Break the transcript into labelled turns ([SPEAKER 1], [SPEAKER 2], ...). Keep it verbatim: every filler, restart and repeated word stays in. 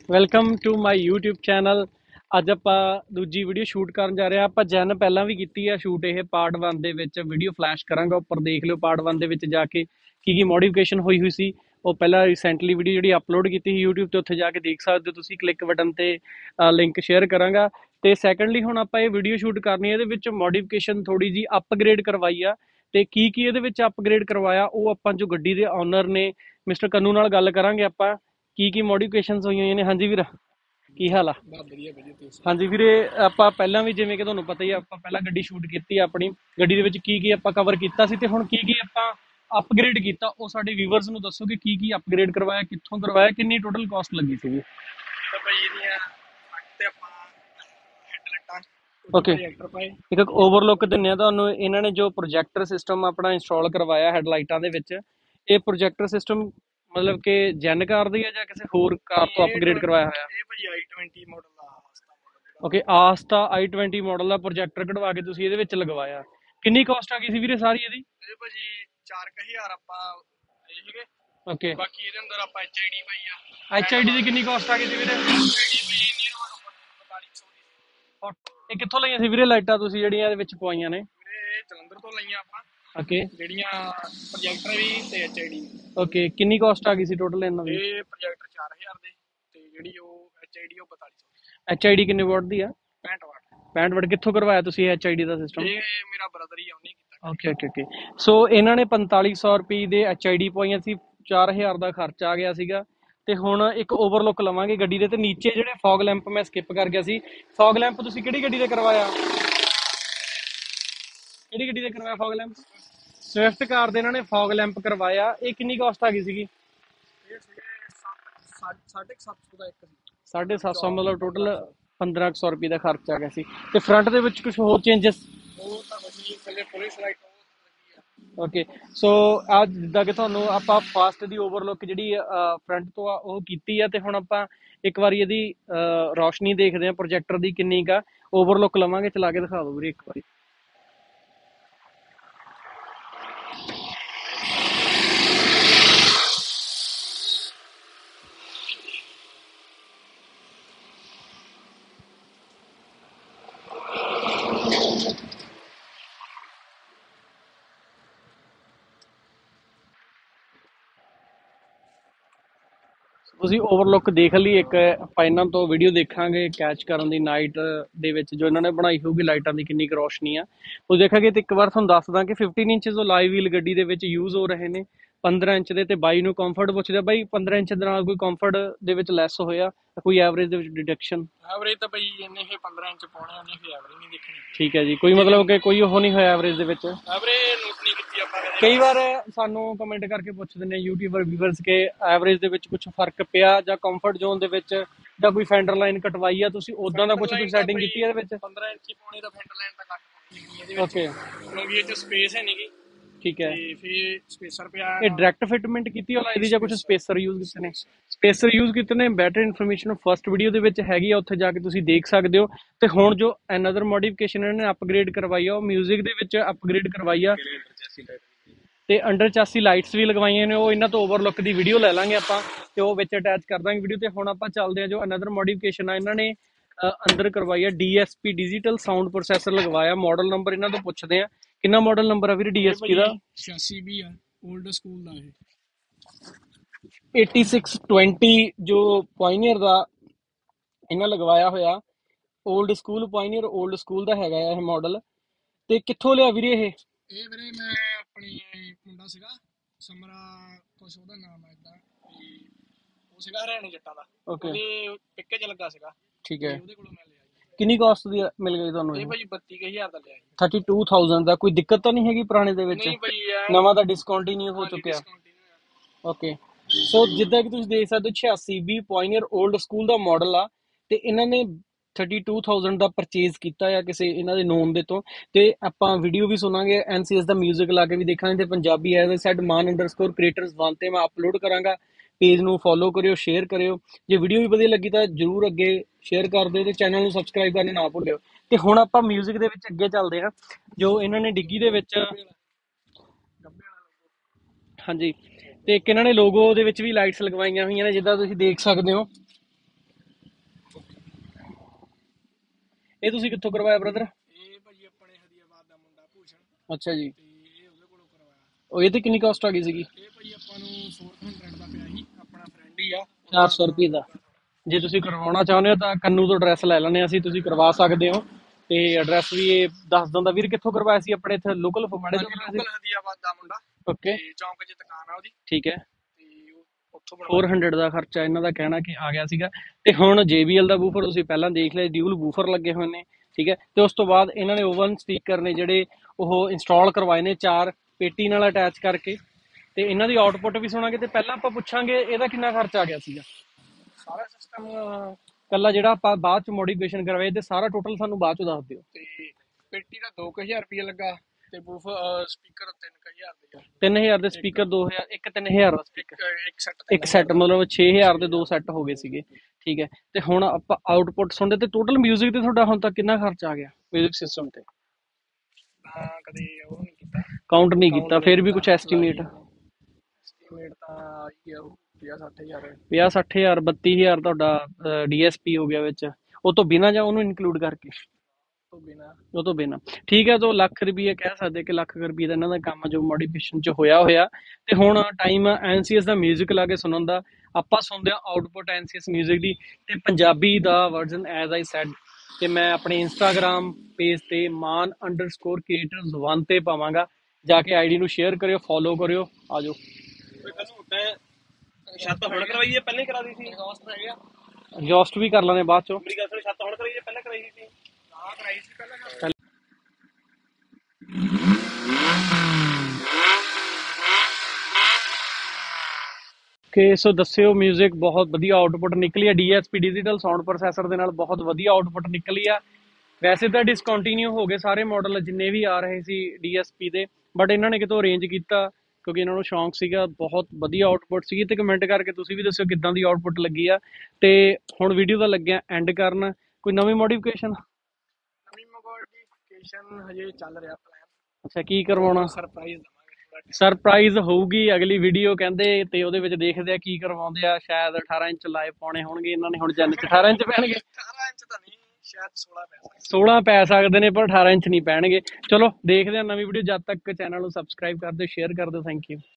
[SPEAKER 1] Welcome to my YouTube channel. ਅੱਜ ਆਪਾਂ ਦੂਜੀ ਵੀਡੀਓ ਸ਼ੂਟ ਕਰਨ ਜਾ ਰਹੇ ਹਾਂ। ਆਪਾਂ ਜੈਨ ਪਹਿਲਾਂ ਵੀ ਕੀਤੀ ਆ ਸ਼ੂਟ, ਇਹ ਪਾਰਟ ਵਨ ਦੇ ਵਿੱਚ ਵੀਡੀਓ ਫਲੈਸ਼ ਕਰਾਂਗਾ, ਉੱਪਰ ਦੇਖ ਲਿਓ ਪਾਰਟ ਵਨ ਦੇ ਵਿੱਚ ਜਾ ਕੇ ਕੀ ਕੀ ਮੋਡੀਫਿਕੇਸ਼ਨ ਹੋਈ ਹੋਈ ਸੀ। ਉਹ ਪਹਿਲਾਂ ਰੀਸੈਂਟਲੀ ਵੀਡੀਓ ਜਿਹੜੀ ਅਪਲੋਡ ਕੀਤੀ ਸੀ YouTube ਤੇ, ਉੱਥੇ ਜਾ ਕੇ ਦੇਖ ਸਕਦੇ ਹੋ ਤੁਸੀਂ। ਕਲਿੱਕ ਬਟਨ ਤੇ ਲਿੰਕ ਸ਼ੇਅਰ ਕਰਾਂਗਾ। ਤੇ ਸੈਕੰਡਲੀ ਹੁਣ ਆਪਾਂ ਇਹ ਵੀਡੀਓ ਸ਼ੂਟ ਕਰਨੀ ਹੈ, ਇਹਦੇ ਵਿੱਚ ਮੋਡੀਫਿਕੇਸ਼ਨ ਥੋੜੀ ਜੀ ਅਪਗ੍ਰੇਡ ਕਰਵਾਈ ਆ। ਤੇ ਕੀ ਕੀ ਇਹਦੇ ਵਿੱਚ ਅਪਗ੍ਰੇਡ ਕਰਵਾਇਆ ਉਹ ਆਪਾਂ ਜੋ ਗੱਡੀ ਦੇ ਓਨਰ ਨੇ ਮਿਸਟਰ ਕੰਨੂ ਨਾਲ ਗੱਲ ਕਰਾਂਗੇ ਆਪਾਂ, ਕੀ ਕੀ ਮੋਡੀਫਿਕੇਸ਼ਨਸ ਹੋਈਆਂ ਹੋਈਆਂ ਨੇ। ਹਾਂਜੀ ਵੀਰ, ਕੀ ਹਾਲ ਆ?
[SPEAKER 2] ਬਹੁਤ ਵਧੀਆ ਵਧੀਆ ਤੁਸੀਂ
[SPEAKER 1] ਹਾਂਜੀ ਵੀਰੇ, ਆਪਾਂ ਪਹਿਲਾਂ ਵੀ ਜਿਵੇਂ ਕਿ ਤੁਹਾਨੂੰ ਪਤਾ ਹੀ ਆ, ਆਪਾਂ ਪਹਿਲਾਂ ਗੱਡੀ ਸ਼ੂਟ ਕੀਤੀ ਆ। ਆਪਣੀ ਗੱਡੀ ਦੇ ਵਿੱਚ ਕੀ ਕੀ ਆਪਾਂ ਕਵਰ ਕੀਤਾ ਸੀ ਤੇ ਹੁਣ ਕੀ ਕੀ ਆਪਾਂ ਅਪਗ੍ਰੇਡ ਕੀਤਾ, ਉਹ ਸਾਡੇ ਵੀਵਰਸ ਨੂੰ ਦੱਸੋ ਕਿ ਕੀ ਕੀ ਅਪਗ੍ਰੇਡ ਕਰਵਾਇਆ, ਕਿੱਥੋਂ ਕਰਵਾਇਆ, ਕਿੰਨੀ ਟੋਟਲ ਕਾਸਟ ਲੱਗੀ ਸੀਗੀ।
[SPEAKER 2] ਤਾਂ ਭਾਈ ਇਹਦੀਆਂ ਤੇ ਆਪਾਂ ਹੈਡਲਾਈਟਾਂ
[SPEAKER 1] ਓਕੇ,
[SPEAKER 2] ਪ੍ਰੋਜੈਕਟਰ ਪਾਏ।
[SPEAKER 1] ਇੱਕ ਓਵਰਲੁੱਕ ਦਿੰਦੇ ਆ ਤੁਹਾਨੂੰ। ਇਹਨਾਂ ਨੇ ਜੋ ਪ੍ਰੋਜੈਕਟਰ ਸਿਸਟਮ ਆਪਣਾ ਇੰਸਟਾਲ ਕਰਵਾਇਆ ਹੈਡਲਾਈਟਾਂ ਦੇ ਵਿੱਚ, ਇਹ ਪ੍ਰੋਜੈਕਟਰ ਸਿਸਟਮ ਮਤਲਬ ਕਿ ਜੈਨ ਕਾਰ ਦੀ ਹੈ ਜਾਂ ਕਿਸੇ ਹੋਰ ਕਾਰ ਤੋਂ ਅਪਗ੍ਰੇਡ ਕਰਵਾਇਆ ਹੋਇਆ?
[SPEAKER 2] ਇਹ ਭਾਈ ਆਈ ਟਵੈਂਟੀ ਮਾਡਲ ਦਾ Asta model.
[SPEAKER 1] Okay, Asta I twenty model ਦਾ ਪ੍ਰੋਜੈਕਟਰ ਕਢਵਾ ਕੇ ਤੁਸੀਂ ਇਹਦੇ ਵਿੱਚ ਲਗਵਾਇਆ। ਕਿੰਨੀ ਕਾਸਟ ਆ ਗਈ ਸੀ ਵੀਰੇ ਸਾਰੀ ਇਹਦੀ?
[SPEAKER 2] ਇਹ ਭਾਜੀ ਚਾਰ ਕੁ ਹਜ਼ਾਰ ਆਪਾਂ ਲਏ ਸੀਗੇ।
[SPEAKER 1] ਓਕੇ,
[SPEAKER 2] ਬਾਕੀ ਇਹਦੇ ਅੰਦਰ ਆਪਾਂ ਐਚ ਆਈ ਡੀ ਪਾਈ ਆ।
[SPEAKER 1] ਐਚ ਆਈ ਡੀ ਦੀ ਕਿੰਨੀ ਕਾਸਟ ਆ ਗਈ ਸੀ ਵੀਰੇ?
[SPEAKER 2] ਪੈਂਤਾਲੀ ਸੌ ਦੀ।
[SPEAKER 1] ਇਹ ਕਿੱਥੋਂ ਲਈਆਂ ਸੀ ਵੀਰੇ ਲਾਈਟਾਂ ਤੁਸੀਂ ਜਿਹੜੀਆਂ ਇਹਦੇ ਵਿੱਚ ਪਵਾਈਆਂ ਨੇ?
[SPEAKER 2] ਵੀਰੇ ਜਲੰਧਰ ਤੋਂ ਲਈਆਂ ਆਪਾਂ,
[SPEAKER 1] ਓਕੇ
[SPEAKER 2] ਜਿਹੜੀਆਂ ਪ੍ਰੋਜੈਕਟਰ ਵੀ ਤੇ ਐਚ ਆਈ ਡੀ।
[SPEAKER 1] ਓਕੇ, ਕਿੰਨੀ ਕਾਸਟ ਆ ਗਈ ਸੀ ਟੋਟਲ ਇਹਨਾਂ ਦੀ?
[SPEAKER 2] ਇਹ ਪ੍ਰੋਜੈਕਟਰ ਚਾਰ ਹਜ਼ਾਰ ਦੇ ਤੇ ਜਿਹੜੀ ਉਹ ਐਚ ਆਈ ਡੀ ਉਹ ਪੈਂਤਾਲੀ ਸੌ।
[SPEAKER 1] ਐਚ ਆਈ ਡੀ ਕਿੰਨੇ ਵਾਟ ਦੀ ਆ?
[SPEAKER 2] ਪੈਂਹਠ ਵਾਟ।
[SPEAKER 1] ਪੈਂਹਠ ਵਾਟ। ਕਿੱਥੋਂ ਕਰਵਾਇਆ ਤੁਸੀਂ ਐਚ ਆਈ ਡੀ ਦਾ ਸਿਸਟਮ?
[SPEAKER 2] ਇਹ ਮੇਰਾ ਬ੍ਰਦਰ ਹੀ ਆ, ਉਹਨੇ ਕੀਤਾ।
[SPEAKER 1] ਓਕੇ ਓਕੇ ਓਕੇ, ਸੋ ਇਹਨਾਂ ਨੇ ਪੰਤਾਲੀ ਸੌ ਰੁਪਏ ਦੇ ਐਚ ਆਈ ਡੀ ਪਵਾਈਆਂ ਸੀ, ਚਾਰ ਹਜ਼ਾਰ ਦਾ ਖਰਚਾ ਆ ਗਿਆ ਸੀਗਾ। ਤੇ ਹੁਣ ਇੱਕ ਓਵਰਲੁੱਕ ਲਵਾਂਗੇ ਗੱਡੀ ਦੇ, ਤੇ ਨੀਚੇ ਜਿਹੜੇ ਫੌਗ ਲੈਂਪ ਮੈਂ ਸਕਿਪ ਕਰ ਗਿਆ ਸੀ। ਫੌਗ ਲੈਂਪ ਤੁਸੀਂ ਕਿਹੜੀ ਗੱਡੀ ਤੇ ਕਰਵਾਇਆ? ਕਿਹੜੀ ਗੱਡੀ ਤੇ ਕਰਵਾਇਆ ਫੌਗ ਲੈਂਪ? ਸਵਿਫਟ ਕਾਰ ਦੇ ਇਹਨਾਂ ਨੇ ਫੌਗ ਲੈਂਪ ਕਰਵਾਇਆ। ਇਹ ਕਿੰਨੀ ਕਾਸਟ ਆ ਗਈ ਸੀਗੀ?
[SPEAKER 2] ਇਹ ਸੀਗੇ ਸੱਤ ਸਾਢੇ ਕੁ ਸੱਤ ਸੌ ਦਾ ਇੱਕ ਸੀ।
[SPEAKER 1] ਸਾਢੇ ਸੱਤ ਸੌ, ਮਤਲਬ ਟੋਟਲ ਪੰਦਰਾਂ ਕੁ ਸੌ ਰੁਪਏ ਦਾ ਖਰਚਾ ਆ ਗਿਆ ਸੀ। ਤੇ ਫਰੰਟ ਦੇ ਵਿੱਚ ਕੁਝ ਹੋਰ ਚੇਂਜਸ?
[SPEAKER 2] ਉਹ ਤਾਂ ਬਸੀ ਥੱਲੇ ਪੁਲਿਸ ਲਾਈਟ ਉਹ ਲੱਗੀ ਆ।
[SPEAKER 1] ਓਕੇ, ਸੋ ਆ ਜਿੱਦਾਂ ਕਿ ਤੁਹਾਨੂੰ ਆਪਾਂ ਫਾਸਟ ਦੀ ਓਵਰਲੁੱਕ ਜਿਹੜੀ ਫਰੰਟ ਤੋਂ ਆ ਉਹ ਕੀਤੀ ਆ, ਤੇ ਹੁਣ ਆਪਾਂ ਇੱਕ ਵਾਰੀ ਇਹਦੀ ਅਹ, ਰੌਸ਼ਨੀ ਦੇਖਦੇ ਆ ਪ੍ਰੋਜੈਕਟਰ ਦੀ ਕਿੰਨੀ ਕਾ। ਓਵਰਲੁੱਕ ਲਵਾਂਗੇ, ਚਲਾ ਕੇ ਦਿਖਾ ਦਿਓ ਵੀਰੇ ਇੱਕ ਵਾਰੀ। ਤੁਸੀਂ ਓਵਰਲੁੱਕ ਦੇਖ ਲਈ। ਇੱਕ ਆਪਾਂ ਇਹਨਾਂ ਤੋਂ ਵੀਡੀਓ ਦੇਖਾਂਗੇ ਕੈਚ ਕਰਨ ਦੀ, ਨਾਈਟ ਦੇ ਵਿੱਚ ਜੋ ਇਹਨਾਂ ਨੇ ਬਣਾਈ ਹੋਊਗੀ ਲਾਈਟਾਂ ਦੀ ਕਿੰਨੀ ਕੁ ਰੌਸ਼ਨੀ ਆ ਉਹ ਦੇਖਾਂਗੇ। ਤੇ ਇੱਕ ਵਾਰ ਤੁਹਾਨੂੰ ਦੱਸ ਦਾਂ ਕਿ ਫਿਫਟੀਨ ਇੰਚਜ਼ ਉਹ ਲਾਈਵ ਵੀਲ ਗੱਡੀ ਦੇ ਵਿੱਚ ਯੂਜ਼ ਹੋ ਰਹੇ ਨੇ, ਪੰਦਰਾਂ ਇੰਚ ਦੇ। ਤੇ ਬਾਈ ਨੂੰ ਕੰਫਰਟ ਪੁੱਛਦੇ ਬਾਈ, ਪੰਦਰਾਂ ਇੰਚ ਦੇ ਨਾਲ ਕੋਈ ਕੰਫਰਟ ਦੇ ਵਿੱਚ ਲੈਸ ਹੋਇਆ, ਕੋਈ ਐਵਰੇਜ ਦੇ ਵਿੱਚ ਡਿਡਕਸ਼ਨ?
[SPEAKER 2] ਐਵਰੇਜ ਤਾਂ ਬਈ ਇਹਨੇ ਇਹ ਪੰਦਰਾਂ ਇੰਚ ਪਾਉਣੇ, ਉਹਨੇ ਫਿਰ ਐਵਰੇਜ ਨਹੀਂ ਦੇਖਣੀ।
[SPEAKER 1] ਠੀਕ ਹੈ ਜੀ, ਕੋਈ ਮਤਲਬ ਕਿ ਕੋਈ ਉਹ ਨਹੀਂ ਹੋਇਆ ਐਵਰੇਜ ਦੇ ਵਿੱਚ?
[SPEAKER 2] ਐਵਰੇਜ ਨੋਟ ਨਹੀਂ ਕੀਤੀ ਆਪਾਂ ਕਦੇ।
[SPEAKER 1] ਕਈ ਵਾਰ ਸਾਨੂੰ ਕਮੈਂਟ ਕਰਕੇ ਪੁੱਛਦੇ ਨੇ ਯੂਟਿਊਬਰ ਵੀਵਰਸ ਕਿ ਐਵਰੇਜ ਦੇ ਵਿੱਚ ਕੁਝ ਫਰਕ ਪਿਆ, ਜਾਂ ਕੰਫਰਟ ਜ਼ੋਨ ਦੇ ਵਿੱਚ, ਜਾਂ ਕੋਈ ਫੈਂਡਰ ਲਾਈਨ ਕਟਵਾਈ ਆ ਤੁਸੀਂ, ਉਦਾਂ ਦਾ ਕੁਝ ਤੁਸੀਂ ਸੈਟਿੰਗ ਕੀਤੀ ਹੈ ਇਹਦੇ ਵਿੱਚ?
[SPEAKER 2] ਪੰਦਰਾਂ ਇੰਚ ਹੀ ਪਾਉਣੇ ਤਾਂ ਫੈਂਟਰ ਲਾਈਨ ਤਾਂ ਕੱਟ ਪਾਉਣੀ ਨਹੀਂ ਇਹਦੇ ਵਿੱਚ,
[SPEAKER 1] ਓਕੇ
[SPEAKER 2] ਕਿਉਂਕਿ ਇਹ ਚ ਸਪੇਸ ਹੈ ਨਹੀਂਗੀ।
[SPEAKER 1] ਠੀਕ ਹੈ।
[SPEAKER 2] ਤੇ ਫਿਰ ਸਪੇਸਰ ਪਿਆ।
[SPEAKER 1] ਇਹ ਡਾਇਰੈਕਟ ਫਿਟਮੈਂਟ ਕੀਤੀ ਹੋਈ ਦੀ ਜਾਂ ਕੁਝ ਸਪੇਸਰ ਯੂਜ਼ ਕੀਤੇ ਨੇ? ਸਪੇਸਰ ਯੂਜ਼ ਕੀਤੇ ਨੇ। ਬੈਟਰ ਇਨਫੋਰਮੇਸ਼ਨ ਫਰਸਟ ਵੀਡੀਓ ਦੇ ਵਿੱਚ ਹੈਗੀ ਆ, ਉੱਥੇ ਜਾ ਕੇ ਤੁਸੀਂ ਦੇਖ ਸਕਦੇ ਹੋ। ਤੇ ਹੁਣ ਜੋ ਅਨਦਰ ਮੋਡੀਫਿਕੇਸ਼ਨ ਇਹਨਾਂ ਨੇ ਅਪਗ੍ਰੇਡ ਕਰਵਾਈ ਆ, ਉਹ ਮਿਊਜ਼ਿਕ ਦੇ ਵਿੱਚ ਅਪਗ੍ਰੇਡ ਕਰਵਾਈ ਆ, ਤੇ ਅੰਡਰ ਚਾਸੀ ਲਾਈਟਸ ਵੀ ਲਗਵਾਈਆਂ ਨੇ। ਉਹ ਇਹਨਾਂ ਤੋਂ ਓਵਰਲੁੱਕ ਦੀ ਵੀਡੀਓ ਲੈ ਲਾਂਗੇ ਆਪਾਂ, ਤੇ ਉਹ ਵਿੱਚ ਅਟੈਚ ਕਰ ਦਾਂਗੇ ਵੀਡੀਓ। ਤੇ ਹੁਣ ਆਪਾਂ ਚੱਲਦੇ ਹਾਂ ਜੋ ਅਨਦਰ ਮੋਡੀਫਿਕੇਸ਼ਨ ਆ ਇਹਨਾਂ ਨੇ ਅੰਦਰ ਕਰਵਾਈ ਆ, D S P digital sound processor ਲਗਵਾਇਆ। ਮਾਡਲ ਨੰਬਰ ਇਹਨਾਂ ਤੋਂ ਪੁੱਛਦੇ ਆ, ਕਿੰਨਾ ਮਾਡਲ ਨੰਬਰ ਆ ਵੀਰੇ ਡੀ ਐਸ ਪੀ ਦਾ?
[SPEAKER 2] ਛਿਆਸੀ ਵੀ ਆ, 올ਡ ਸਕੂਲ ਦਾ ਇਹ।
[SPEAKER 1] eighty six twenty ਜੋ ਪਾਇਨੀਅਰ ਦਾ ਇਹਨਾਂ ਲਗਵਾਇਆ ਹੋਇਆ, old school Pioneer old school ਦਾ ਹੈਗਾ ਇਹ ਮਾਡਲ। ਤੇ ਕਿੱਥੋਂ ਲਿਆ ਵੀਰੇ ਇਹ?
[SPEAKER 2] ਇਹ ਵੀਰੇ ਮੈਂ ਆਪਣੀ ਮੁੰਡਾ ਸੀਗਾ ਸਮਰਾ, ਕੁਛ ਉਹਦਾ ਨਾਮ ਹੈ ਇਦਾਂ, ਉਹ ਸੀਗਾ ਹਰਿਆਣੇ ਜੱਟਾਂ ਦਾ।
[SPEAKER 1] ਓਕੇ,
[SPEAKER 2] ਉਹਦੇ ਪਿੱਕੇ ਚ ਲੱਗਾ ਸੀਗਾ।
[SPEAKER 1] ਠੀਕ ਹੈ।
[SPEAKER 2] ਉਹਦੇ ਕੋਲੋਂ ਮੈਂ ਲਿਆ ਜੀ।
[SPEAKER 1] ਕਿੰਨੀ ਕਾਸਟ ਦੀ ਮਿਲ ਗਈ ਤੁਹਾਨੂੰ?
[SPEAKER 2] ਇਹ ਭਾਈ ਬੱਤੀ ਕੁ ਹਜ਼ਾਰ ਦਾ ਲਿਆ ਜੀ।
[SPEAKER 1] ਥਰਟੀ ਟੂ ਥਾਊਜ਼ੈਂਡ ਦਾ। ਕੋਈ ਦਿੱਕਤ ਤਾਂ ਨਹੀਂ ਹੈਗੀ ਪੁਰਾਣੇ ਦੇ ਵਿੱਚ?
[SPEAKER 2] ਨਹੀਂ ਭਾਈ,
[SPEAKER 1] ਨਵਾਂ ਤਾਂ ਡਿਸਕੰਟੀਨਿਊ ਹੋ ਚੁੱਕਿਆ। ਓਕੇ, ਸੋ ਜਿੱਦਾਂ ਕਿ ਤੁਸੀਂ ਦੇਖ ਸਕਦੇ ਹੋ, ਛਿਆਸੀ ਵੀ ਪਾਇਨੀਅਰ 올ਡ ਸਕੂਲ ਦਾ ਮਾਡਲ ਆ, ਤੇ ਇਹਨਾਂ ਨੇ ਥਰਟੀ ਟੂ ਥਾਊਜ਼ੈਂਡ ਦਾ ਪਰਚੇਜ਼ ਕੀਤਾ ਆ ਕਿਸੇ ਇਹਨਾਂ ਦੇ ਨੋਨ ਦੇ ਤੋਂ। ਤੇ ਆਪਾਂ ਵੀਡੀਓ ਵੀ ਸੁਣਾਂਗੇ, ਐਨ ਸੀ ਐਸ ਦਾ ਮਿਊਜ਼ਿਕ ਲਾ ਕੇ ਵੀ ਦੇਖਾਂਗੇ। ਤੇ Punjabi as said Maan underscore creators one ਤੇ ਮੈਂ ਅਪਲੋਡ ਕਰਾਂਗਾ। ਪੇਜ ਨੂੰ ਫੋਲੋ ਕਰਿਓ, ਸ਼ੇਅਰ ਕਰਿਓ। ਜੇ ਵੀਡੀਓ ਵੀ ਵਧੀਆ ਲੱਗੀ ਤਾਂ ਜਰੂਰ ਅੱਗੇ ਸ਼ੇਅਰ ਕਰ ਦਿਓ, ਤੇ ਚੈਨਲ ਨੂੰ ਸਬਸਕ੍ਰਾਈਬ ਕਰਨਾ ਨਾ ਭੁੱਲਿਓ। ਤੇ ਹੁਣ ਆਪਾਂ ਮਿਊਜ਼ਿਕ ਦੇ ਵਿੱਚ ਅੱਗੇ ਚੱਲਦੇ ਹਾਂ। ਜੋ ਇਹਨਾਂ ਨੇ ਡਿੱਗੀ ਦੇ ਵਿੱਚ, ਹਾਂਜੀ, ਤੇ ਇੱਕ ਇਹਨਾਂ ਨੇ ਲੋਗੋ ਦੇ ਵਿੱਚ ਵੀ ਲਾਈਟਸ ਲਗਵਾਈਆਂ ਹੋਈਆਂ ਨੇ, ਜਿੱਦਾਂ ਤੁਸੀਂ ਦੇਖ ਸਕਦੇ ਹੋ। ਇਹ ਤੁਸੀਂ ਕਿੱਥੋਂ ਕਰਵਾਇਆ ਬ੍ਰਦਰ?
[SPEAKER 2] ਇਹ ਭਾਜੀ ਆਪਣੇ ਹਦੀਆਬਾਦ ਦਾ ਮੁੰਡਾ ਭੂਸ਼ਣ,
[SPEAKER 1] ਅੱਛਾ ਜੀ।
[SPEAKER 2] ਤੇ ਇਹ ਉਹਦੇ ਕੋਲੋਂ ਕਰਵਾਇਆ।
[SPEAKER 1] ਉਹ ਇਹ ਤੇ ਕਿੰਨੀ ਕਾਸਟ ਆ ਗਈ ਸੀਗੀ?
[SPEAKER 2] ਇਹ ਭਾਜੀ ਆਪਾਂ ਨੂੰ ਚਾਰ ਸੌ ਦਾ ਪਿਆ ਸੀ, ਆਪਣਾ ਫਰੈਂਡ ਹੀ ਆ।
[SPEAKER 1] ਚਾਰ ਸੌ ਰੁਪਏ ਦਾ। ਜੇ ਤੁਸੀਂ ਕਰਵਾਉਣਾ ਚਾਹੁੰਦੇ ਹੋ ਤਾਂ ਕੰਨੂ ਤੋਂ ਐਡਰੈਸ ਲੈ ਲੈਣੇ ਅਸੀਂ, ਤੁਸੀਂ ਕਰਵਾ ਸਕਦੇ ਹੋ। ਤੇ ਐਡਰੈਸ ਵੀ ਇਹ ਦੱਸ ਦਿੰਦਾ। ਵੀਰ ਕਿੱਥੋਂ ਕਰਵਾਇਆ ਸੀ? ਆਪਣੇ ਇੱਥੇ ਲੋਕਲ ਫਮਾੜੇ ਤੋਂ ਕਰਵਾਇਆ
[SPEAKER 2] ਲੋਕਲ ਹਦੀਆਬਾਦ ਦਾ ਮੁੰਡਾ,
[SPEAKER 1] ਸੀ। ਓਕੇ
[SPEAKER 2] ਤੇ ਚੌਂਕ 'ਚ ਦੁਕਾਨ ਆ ਉਹਦੀ, ਠੀਕ
[SPEAKER 1] ਠੀਕ ਹੈ।
[SPEAKER 2] ਤੇ ਉਹ ਉੱਥੋਂ ਬਣਵਾਇਆ।
[SPEAKER 1] ਚਾਰ ਸੌ ਦਾ ਖਰਚਾ ਇਹਨਾਂ ਦਾ ਕਹਿਣਾ ਕਿ ਆ ਗਿਆ ਸੀਗਾ। ਤੇ ਹੁਣ ਜੇ ਬੀ ਐਲ ਦਾ ਬੂਫਰ ਤੁਸੀਂ ਪਹਿਲਾਂ ਦੇਖ ਲਿਆ, ਡਿਊਲ ਬੂਫਰ ਲੱਗੇ ਹੋਏ ਨੇ, ਠੀਕ ਹੈ। ਤੇ ਉਸ ਤੋਂ ਬਾਅਦ ਇਹਨਾਂ ਨੇ ਓਵਨ ਸਪੀਕਰ ਨੇ ਜਿਹੜੇ ਉਹ ਇੰਸਟਾਲ ਕਰਵਾਏ ਨੇ ਚਾਰ ਪੇਟੀ ਨਾਲ ਅਟੈਚ ਕਰਕੇ, ਤੇ ਇਹਨਾਂ ਦੀ ਆਊਟਪੁੱਟ ਵੀ ਸੁਣਾਂਗੇ। ਤੇ ਪਹਿਲਾਂ ਆਪਾਂ ਪੁੱਛਾਂਗੇ ਇਹਦਾ ਕਿੰਨਾ ਖਰਚਾ ਆ ਗਿਆ ਸੀਗਾ
[SPEAKER 2] ਸਾਰਾ ਸਿਸਟਮ।
[SPEAKER 1] ਕੱਲਾ ਜਿਹੜਾ ਆਪਾਂ ਬਾਅਦ ਚ ਮੋਡੀਫਿਕੇਸ਼ਨ ਕਰਵਾਏ, ਤੇ ਸਾਰਾ ਟੋਟਲ ਸਾਨੂੰ ਬਾਅਦ ਚ ਦੱਸ ਦਿਓ।
[SPEAKER 2] ਤੇ ਪੇਟੀ ਦਾ ਦੋ ਕੁ ਹਜ਼ਾਰ ਰੁਪਏ ਲੱਗਾ, ਤੇ ਬੂਫਰ ਸਪੀਕਰ ਤਿੰਨ ਕੁ ਹਜ਼ਾਰ ਦੇ ਆ।
[SPEAKER 1] ਤਿੰਨ ਹਜ਼ਾਰ ਦੇ ਸਪੀਕਰ, ਦੋ ਹਜ਼ਾਰ ਇੱਕ ਤਿੰਨ ਹਜ਼ਾਰ ਦਾ ਸਪੀਕਰ,
[SPEAKER 2] ਇੱਕ ਇੱਕ ਸੈੱਟ
[SPEAKER 1] ਇੱਕ ਸੈੱਟ ਮਤਲਬ ਛੇ ਹਜ਼ਾਰ ਦੇ ਦੋ ਸੈੱਟ ਹੋ ਗਏ ਸੀਗੇ, ਠੀਕ ਹੈ। ਤੇ ਹੁਣ ਆਪਾਂ ਆਊਟਪੁੱਟ ਸੁਣਦੇ, ਤੇ ਟੋਟਲ 뮤직 ਤੇ ਤੁਹਾਡਾ ਹੁਣ ਤੱਕ ਕਿੰਨਾ ਖਰਚਾ ਆ ਗਿਆ 뮤직 ਸਿਸਟਮ ਤੇ?
[SPEAKER 2] ਤਾਂ ਕਦੇ ਉਹ ਨਹੀਂ ਕੀਤਾ,
[SPEAKER 1] ਕਾਊਂਟ ਨਹੀਂ ਕੀਤਾ, ਫਿਰ ਵੀ ਕੁਝ ਐਸਟੀਮੇਟ?
[SPEAKER 2] ਐਸਟੀਮੇਟ ਤਾਂ ਆਈ ਗਿਆ ਪੰਜਾਹ ਸੱਠ ਹਜ਼ਾਰ।
[SPEAKER 1] ਪੰਜਾਹ ਸੱਠ ਹਜ਼ਾਰ, ਬੱਤੀ ਹਜ਼ਾਰ ਤੁਹਾਡਾ ਡੀਐਸਪੀ ਹੋ ਗਿਆ ਵਿੱਚ, ਉਹ ਤੋਂ ਬਿਨਾਂ ਜਾਂ ਉਹਨੂੰ ਇਨਕਲੂਡ ਕਰਕੇ?
[SPEAKER 2] ਤੋਂ ਬਿਨਾ।
[SPEAKER 1] ਉਹ ਤੋਂ ਬਿਨਾਂ, ਠੀਕ ਹੈ। ਤਾਂ ਲੱਖ ਰੁਪਈਏ ਕਹਿ ਸਕਦੇ ਕਿ ਲੱਖ ਰੁਪਈਏ ਦਾ ਇਹਨਾਂ ਦਾ ਕੰਮ ਜੋ ਮੋਡੀਫਿਕੇਸ਼ਨ ਚ ਹੋਇਆ ਹੋਇਆ। ਤੇ ਹੁਣ ਟਾਈਮ ਐਨਸੀਐਸ ਦਾ 뮤직 ਲਾ ਕੇ ਸੁਣਨ ਦਾ। ਆਪਾਂ ਸੁਣਦੇ ਹਾਂ ਆਊਟਪੁੱਟ ਐਨਸੀਐਸ 뮤직 ਦੀ, ਤੇ ਪੰਜਾਬੀ ਦਾ ਵਰਜ਼ਨ ਐਜ਼ ਆਈ ਸੈਡ। ਤੇ ਮੈਂ ਆਪਣੇ ਇੰਸਟਾਗ੍ਰਾਮ ਪੇਜ ਤੇ ਮਾਨ ਅੰਡਰਸਕੋਰ ਕ੍ਰੀਏਟਰਸ ਵਨ ਤੇ ਪਾਵਾਂਗਾ, ਜਾ ਕੇ ਆਈਡੀ ਨੂੰ ਸ਼ੇਅਰ ਕਰਿਓ, ਫੋਲੋ ਕਰਿਓ। ਆਜੋ।
[SPEAKER 2] ਛੱਤ ਹੁਣ ਕਰਵਾਈਏ, ਪਹਿਲਾਂ ਕਰਾ ਦੀ ਸੀ? ਐਗਜ਼ੌਸਟ ਰਹਿ ਗਿਆ।
[SPEAKER 1] ਐਗਜ਼ੌਸਟ ਵੀ ਕਰ ਲਾਂਗੇ ਬਾਅਦ ਚੋਂ।
[SPEAKER 2] ਮੇਰੀ ਗੱਲ ਸੁਣ, ਛੱਤ ਹੁਣ ਕਰਾਈਏ, ਪਹਿਲਾਂ ਕਰਾਈ ਸੀ? ਹਾਂ ਕਰਾਈ ਸੀ ਪਹਿਲਾਂ।
[SPEAKER 1] ਕਿ ਸੋ ਦੱਸਿਓ, 뮤직 ਬਹੁਤ ਵਧੀਆ ਆਊਟਪੁੱਟ ਨਿਕਲੀ ਆ। ਡੀਐਸਪੀ ਡਿਜੀਟਲ ਸਾਊਂਡ ਪ੍ਰੋਸੈਸਰ ਦੇ ਨਾਲ ਬਹੁਤ ਵਧੀਆ ਆਊਟਪੁੱਟ ਨਿਕਲੀ ਆ। ਵੈਸੇ ਤਾਂ ਡਿਸਕੰਟੀਨਿਊ ਹੋ ਗਏ ਸਾਰੇ ਮਾਡਲ ਜਿੰਨੇ ਵੀ ਆ ਰਹੇ ਸੀ ਡੀਐਸਪੀ ਦੇ, ਬਟ ਇਹਨਾਂ ਨੇ ਕਿਤੋਂ ਅਰੇਂਜ ਕੀਤਾ ਕਿਉਂਕਿ ਇਹਨਾਂ ਨੂੰ ਸ਼ੌਂਕ ਸੀਗਾ। ਬਹੁਤ ਵਧੀਆ ਆਊਟਪੁੱਟ ਸੀਗੀ। ਤੇ ਕਮੈਂਟ ਕਰਕੇ ਤੁਸੀਂ ਵੀ ਦੱਸਿਓ ਕਿੱਦਾਂ ਦੀ ਆਊਟਪੁੱਟ ਲੱਗੀ ਆ। ਤੇ ਹੁਣ ਵੀਡੀਓ ਦਾ ਲੱਗਿਆ ਐਂਡ ਕਰਨ। ਕੋਈ ਨਵੀਂ ਮੋਡੀਫਿਕੇਸ਼ਨ?
[SPEAKER 2] ਨਵੀਂ ਮੋਡੀਫਿਕੇਸ਼ਨ ਹਜੇ ਚੱਲ ਰਿਹਾ ਪਲਾਨ।
[SPEAKER 1] ਅੱਛਾ, ਕੀ ਕਰਵਾਉਣਾ?
[SPEAKER 2] ਸਰਪ੍ਰਾਈਜ਼ ਦਵਾਂਗੇ।
[SPEAKER 1] ਸਰਪ੍ਰਾਈਜ਼ ਹੋਊਗੀ ਅਗਲੀ ਵੀਡੀਓ ਕਹਿੰਦੇ, ਤੇ ਉਹਦੇ ਵਿੱਚ ਦੇਖਦੇ ਆ ਕੀ ਕਰਵਾਉਂਦੇ ਆ। ਸ਼ਾਇਦ ਅਠਾਰਾਂ ਇੰਚ ਲਾਈਵ ਪਾਉਣੇ ਹੋਣਗੇ ਇਹਨਾਂ ਨੇ। ਹੁਣ ਜਨ ਚ ਅਠਾਰਾਂ ਇੰਚ ਪੈਣਗੇ?
[SPEAKER 2] ਅਠਾਰਾਂ ਇੰਚ ਤਾਂ ਨਹੀਂ, ਸ਼ਾਇਦ ਸੋਲਾਂ ਪੈ ਸਕਦੇ।
[SPEAKER 1] ਸੋਲਾਂ ਪੈ ਸਕਦੇ ਨੇ, ਪਰ ਅਠਾਰਾਂ ਇੰਚ ਨਹੀਂ ਪੈਣਗੇ। ਚਲੋ ਦੇਖਦੇ ਆ ਨਵੀਂ ਵੀਡੀਓ। ਜਦ ਤੱਕ ਚੈਨਲ ਨੂੰ ਸਬਸਕ੍ਰਾਈਬ ਕਰ ਦਿਓ, ਸ਼ੇਅਰ ਕਰ ਦਿਓ। Thank you.